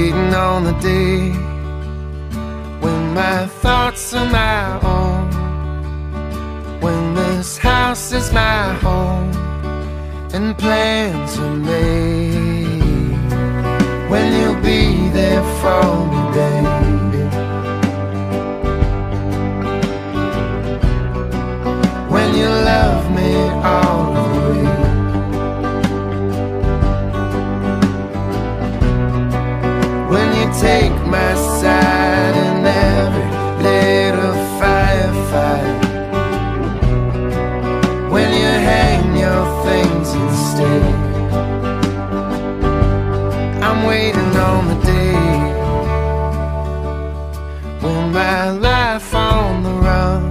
waiting on the day when my thoughts are my own, when this house is my home and plans are made, when you'll be there for me, baby, when you love me all the way, when you take my side in every little firefight, when you hang your things and stay. I'm waiting on the day when my life on the run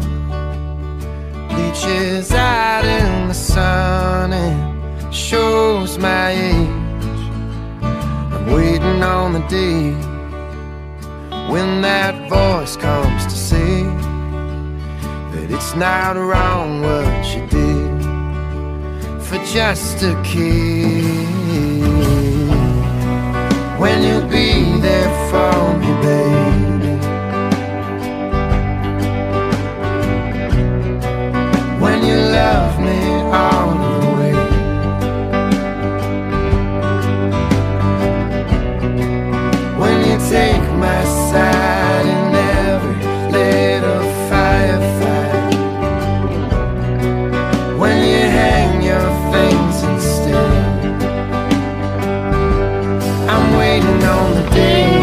reaches out in the sun and shows my age. I'm waiting on the day when that voice comes to say that it's not wrong what you did for just a kid. When you'll be there for me, baby, when you love me all the way, when you take my side in every little firefight, when you hang your things and stay. I'm waiting on the day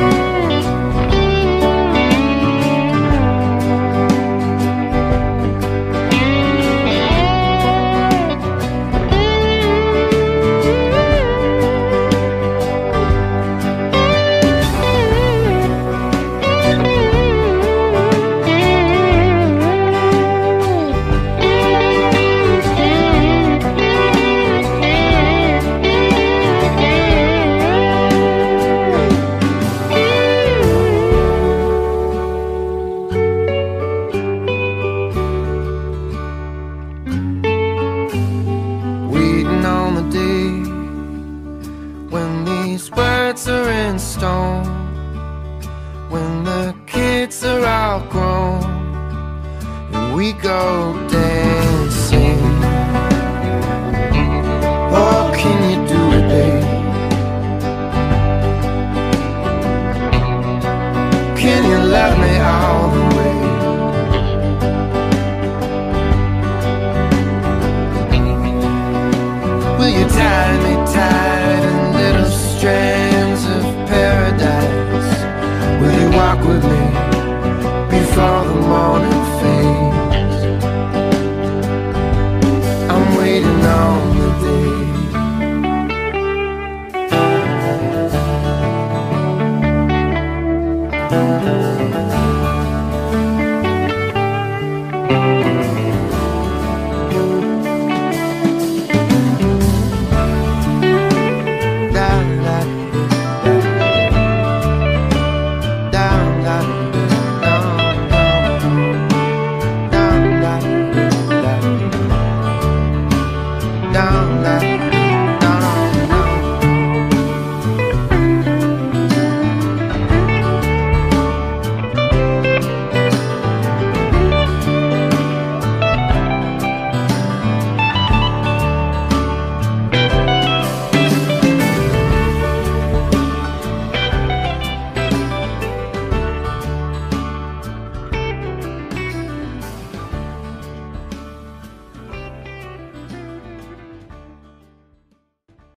when these words are in stone, when the kids are all grown and we go dancing. Oh, can you do it, babe? Can you love me all the way? Will you tie me tight in little strands of paradise? Will you walk with me before the morning fades? I'm waiting on the day